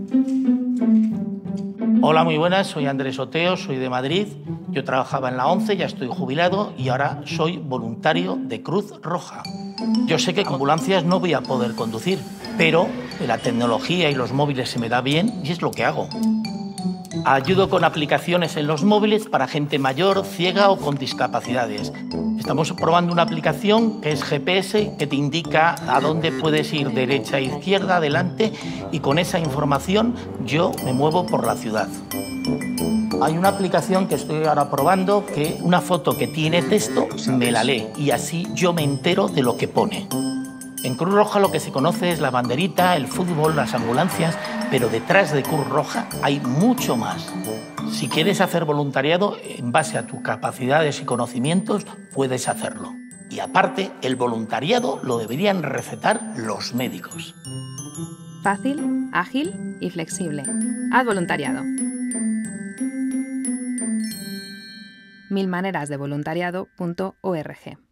Hola, muy buenas, soy Andrés Oteo, soy de Madrid. Yo trabajaba en la ONCE, ya estoy jubilado y ahora soy voluntario de Cruz Roja. Yo sé que con ambulancias no voy a poder conducir, pero la tecnología y los móviles se me da bien y es lo que hago. Ayudo con aplicaciones en los móviles para gente mayor, ciega o con discapacidades. Estamos probando una aplicación que es GPS, que te indica a dónde puedes ir, derecha, izquierda, adelante, y con esa información yo me muevo por la ciudad. Hay una aplicación que estoy ahora probando que una foto que tiene texto me la lee y así yo me entero de lo que pone. En Cruz Roja lo que se conoce es la banderita, el fútbol, las ambulancias, pero detrás de Cruz Roja hay mucho más. Si quieres hacer voluntariado, en base a tus capacidades y conocimientos, puedes hacerlo. Y aparte, el voluntariado lo deberían recetar los médicos. Fácil, ágil y flexible. Haz voluntariado. milmanerasdevoluntariado.org